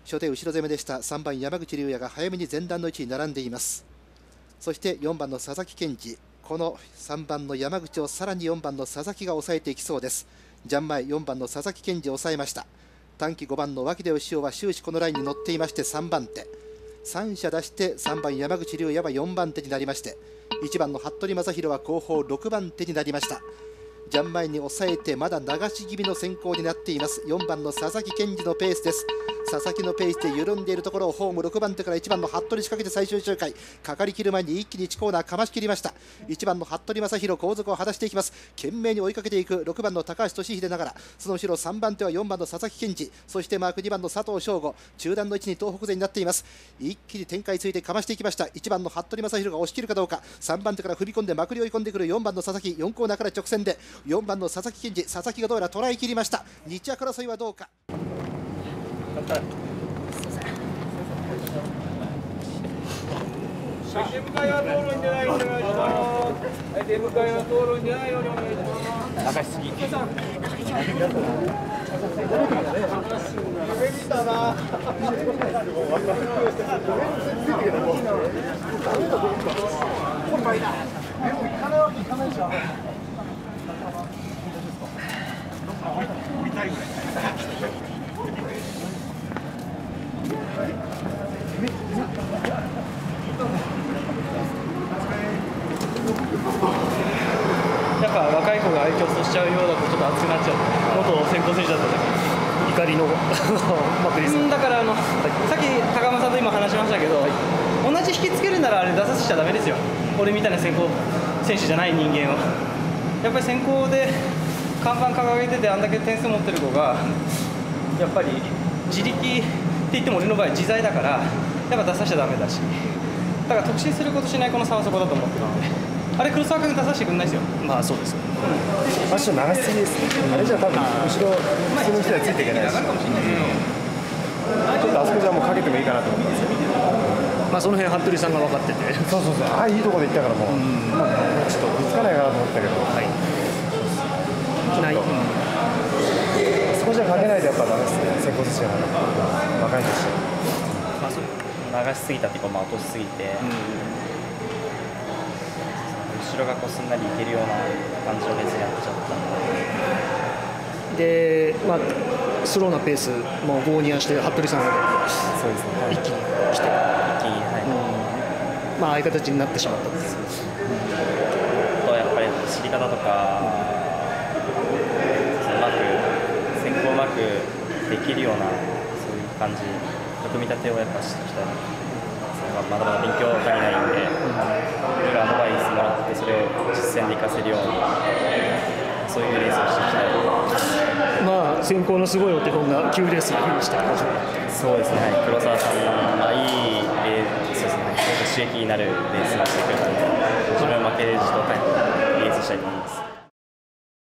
初手後ろ攻めでした3番山口竜也が早めに前段の位置に並んでいます。そして4番の佐々木健二、この3番の山口をさらに4番の佐々木が抑えていきそうです。ジャン前4番の佐々木健二を抑えました。短期5番の脇出義雄は終始このラインに乗っていまして3番手、3者出して3番山口竜也は4番手になりまして、1番の服部正宏は後方6番手になりました。ジャン前に抑えてまだ流し気味の先行になっています4番の佐々木健二のペースです。佐々木のペースで緩んでいるところをホーム6番手から1番の服部仕掛けて最終周回かかりきる前に一気に1コーナーかましきりました。1番の服部正宏後続を果たしていきます。懸命に追いかけていく6番の高橋俊秀ながら、その後ろ3番手は4番の佐々木健二、そしてマーク2番の佐藤翔吾、中段の位置に東北勢になっています。一気に展開ついてかましていきました。1番の服部正宏が押し切るかどうか、3番手から踏み込んでまくり追い込んでくる4番の佐々木、4コーナーから直線で4番の佐々木健二、佐々木がどうやら捉えきりました。2着争いはどうか。 出迎えは通るんじゃないようにお願いします。出迎えは通るんじゃないようにお願いします。流しすぎ。 やっぱ若い子が競争しちゃうようだとちょっと熱くなっちゃう。元先行選手だったんで怒りのだからさっき高間さんと今話しましたけど、同じ引きつけるならあれ出させちゃダメですよ。俺みたいな先行選手じゃない人間はやっぱり先行で看板掲げててあんだけ点数持ってる子がやっぱり自力って言っても俺の場合自在だからやっぱ出させちゃダメだし、だから特進することしないこの差はそこだと思ってるので、あれ黒沢君出させてくれないですよ。まあそうですよ、 ファッション長すぎですね。あれじゃ多分後ろ普通の人はついていけないし、ちょっとあそこじゃもうかけてもいいかなと思ったんですけど、 まあその辺服部さんが分かってて、 そうそうそう、ああいいところで行ったからもう、まあ、ちょっとぶつかないかなと思ったけど、はい、ない、そこじゃかけないとやっぱダメですね。先行選手が若いんですよ。 まあそう流しすぎたっていうか、まあ、落としすぎて、後ろがこうすんなりいけるような感じのレースになっちゃったんで、まあ、スローなペースも5にやして服部さんがそうですね、はい、 一気に来て、まあああいう形になってしまったんです。 とやっぱり走り方とかうまく先行うまくできるようなそういう感じ組み立てをやっぱしていきたいな。まだまだ勉強足りないんで、いろいろアドバイスもらってそれを実践で活かせるようにそういうレースをしていきたい。 まあ先行のすごいお手本が9レースでフィニッシュしたそうですね、はい、黒沢さんがいいレースですね、刺激になるレースをしてくれたので、自分は負けじと、はい、レースしたいと思います。